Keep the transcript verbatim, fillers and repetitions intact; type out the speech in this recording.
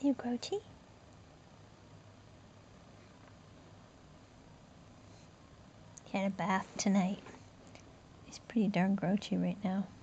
You grouchy? He had a bath tonight. He's pretty darn grouchy right now.